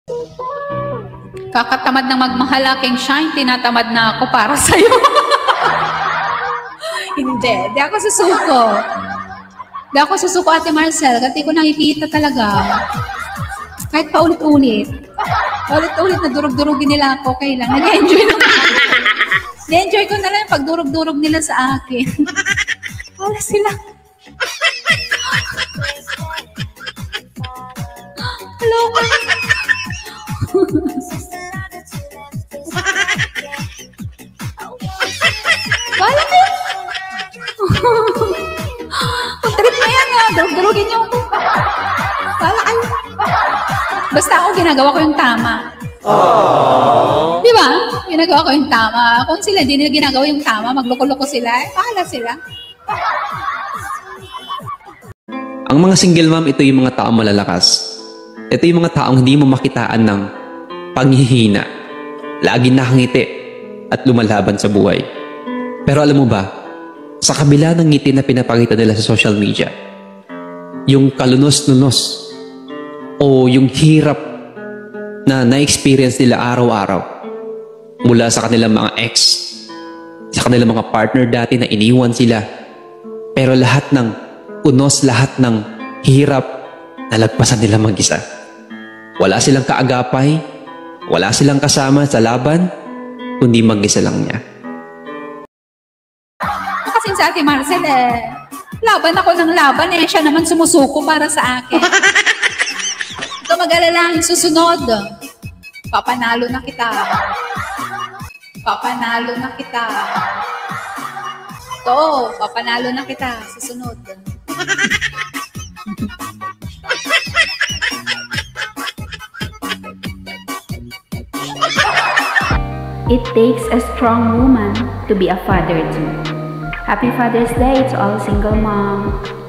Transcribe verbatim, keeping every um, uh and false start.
Kakatamad ng magmahal aking shine, tinatamad na ako para sa'yo. Hindi, di ako susuko. Di ako susuko, Ate Marcel, kasi ko nakikita talaga. Kahit paulit-ulit. Paulit-ulit na durug-durugin nila ako, kailan. Nag-enjoy na. Nag-enjoy ko na lang yung pagdurug-durug nila sa akin. Wala sila. Hello, wala kayo. Kung trip na yan, ha, durug-durugin niyo ako. Wala kayo. Basta ako, ginagawa ko yung tama. Aww. Di ba? Ginagawa ko yung tama. Kung sila hindi nila ginagawa yung tama, magloko-loko sila, eh, pahala sila. Ang mga single mom, ito yung mga taong malalakas. Ito yung mga taong hindi mo makitaan ng panghihina. Laging nakangiti at lumalaban sa buhay. Pero alam mo ba, sa kabila ng ngiti na pinapakita nila sa social media, yung kalunos-lunos o yung hirap na na-experience nila araw-araw mula sa kanilang mga ex, sa kanilang mga partner dati na iniwan sila, pero lahat ng unos, lahat ng hirap nalagpasan nila mag-isa. Wala silang kaagapay, wala silang kasama sa laban, kundi mag-isa lang niya. Kasi sa Ate Marcel, eh, laban ako ng laban, eh, siya naman sumusuko para sa akin. Ito mag-alala, yung susunod, papanalo na kita. Papanalo na kita. Ito, papanalo na kita, susunod. It takes a strong woman to be a father too. Happy Father's Day to all single moms.